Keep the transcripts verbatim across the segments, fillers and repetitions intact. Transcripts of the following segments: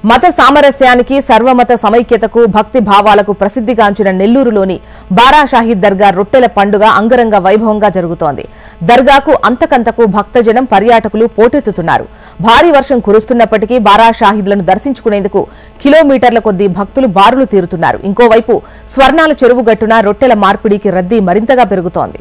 మత సామరస్యానికి సర్వమత సమైక్యతకు భక్తి భావాలకు ప్రసిద్ధిగాంచిన నెల్లూరులోని బారా షాహీద్ దర్గా రొట్టెల పండుగ అంగరంగ వైభవంగా జరుగుతోంది. దర్గాకు అంతకంతకు భక్తజనం పర్యాటకులు పోటెత్తుతున్నారు. భారీ వర్షం కురుస్తున్నప్పటికీ బారా షాహీద్లను దర్శించుకునేందుకు కిలోమీటర్ల కొద్దీ భక్తులు బారులు తీరుతున్నారు. ఇంకోవైపు స్వర్ణాల చెరువు గట్టున రొట్టెల మార్పిడికి రద్దీ మరింతగా పెరుగుతోంది.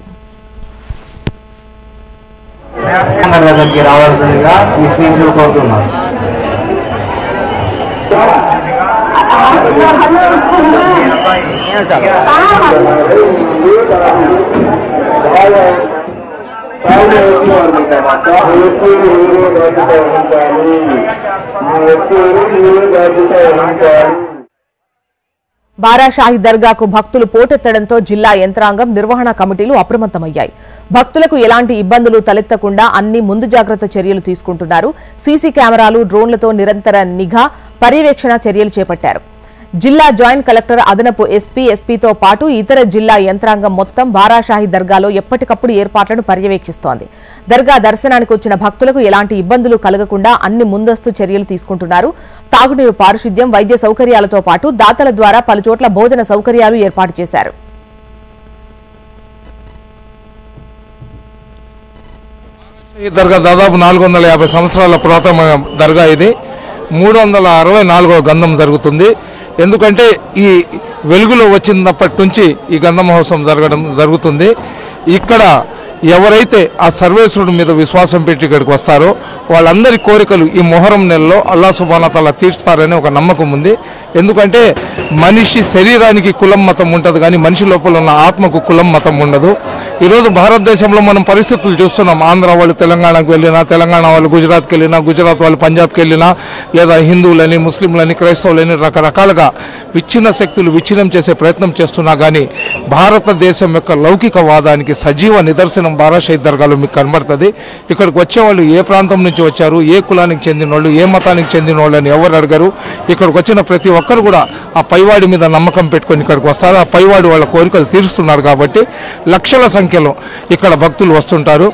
బారా షాహీద్ దర్గాకు భక్తులు పోటెత్తడంతో జిల్లా యంత్రాంగం నిర్వహణ కమిటీలు అప్రమత్తమయ్యాయి. భక్తులకు ఎలాంటి ఇబ్బందులు తలెత్తకుండా అన్ని ముందు జాగ్రత్త చర్యలు తీసుకుంటున్నారు. సీసీ కెమెరాలు, డ్రోన్లతో నిరంతర నిఘా, పర్యవేక్షణ చర్యలు చేపట్టారు. జిల్లా జాయింట్ కలెక్టర్, అదనపు ఎస్పీ, ఎస్పీతో పాటు ఇతర జిల్లా యంత్రాంగం మొత్తం బారా షాహీద్ దర్గాలో ఎప్పటికప్పుడు ఏర్పాట్లను పర్యవేక్షిస్తోంది. దర్గా దర్శనానికి వచ్చిన భక్తులకు ఎలాంటి ఇబ్బందులు కలగకుండా అన్ని ముందస్తు చర్యలు తీసుకుంటున్నారు. తాగునీరు, పారిశుద్ధ్యం, వైద్య సౌకర్యాలతో పాటు దాతల ద్వారా పలుచోట్ల భోజన సౌకర్యాలు ఏర్పాటు చేశారు. ఈ దర్గా దాదాపు నాలుగు వందల యాభై సంవత్సరాల పురాతన దర్గా. ఇది మూడు వందల అరవై నాలుగో గంధం జరుగుతుంది. ఎందుకంటే ఈ వెలుగులో వచ్చినప్పటి నుంచి ఈ గంధ మహోత్సవం జరగడం జరుగుతుంది. ఇక్కడ ఎవరైతే ఆ సర్వేశ్వరుడి మీద విశ్వాసం పెట్టి ఇక్కడికి వస్తారో వాళ్ళందరి కోరికలు ఈ మొహరం నెలలో అల్లా సుబ్హానహు తఆలా తీర్చుతారనే ఒక నమ్మకం ఉంది. ఎందుకంటే మనిషి శరీరానికి కులం మతం ఉంటుంది, కానీ మనిషి లోపల ఉన్న ఆత్మకు కులం మతం ఉండదు. ఈరోజు భారతదేశంలో మనం పరిస్థితులు చూస్తున్నాం. ఆంధ్ర వాళ్ళు తెలంగాణకు వెళ్ళినా, తెలంగాణ వాళ్ళు గుజరాత్కి వెళ్ళినా, గుజరాత్ వాళ్ళు పంజాబ్కి వెళ్ళినా, లేదా హిందువులని, ముస్లింలని, క్రైస్తవులని రకరకాలుగా విచ్ఛిన్న శక్తులు విచ్ఛిన్నం చేసే ప్రయత్నం చేస్తున్నా కానీ భారతదేశం యొక్క లౌకికవాదానికి సజీవ నిదర్శనం బారా షాహీద్ దర్గాలో మీకు కనబడుతుంది. ఇక్కడికి వచ్చేవాళ్ళు ఏ ప్రాంతం నుంచి వచ్చారు, ఏ కులానికి చెందిన వాళ్ళు, ఏ మతానికి చెందిన వాళ్ళు అని ఎవరు అడగరు. ఇక్కడికి వచ్చిన ప్రతి ఒక్కరు కూడా ఆ పైవాడి మీద నమ్మకం పెట్టుకొని ఇక్కడికి వస్తారు. ఆ పైవాడి వాళ్ళ కోరికలు తీరుస్తున్నారు కాబట్టి లక్షల సంఖ్యలో ఇక్కడ భక్తులు వస్తుంటారు.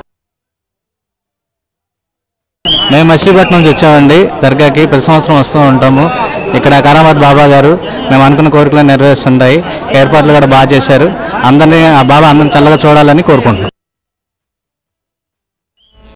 మేము మచిలీపట్నం నుంచి వచ్చామండి. దర్గాకి ప్రతి సంవత్సరం వస్తూ ఉంటాము. ఇక్కడ కరామత్ బాబా గారు మేము అనుకున్న కోరికలను నెరవేరుస్తుంటాయి. ఏర్పాట్లు కూడా బాగా చేశారు. అందరినీ ఆ బాబా అందరిని చల్లగా చూడాలని కోరుకుంటున్నాం.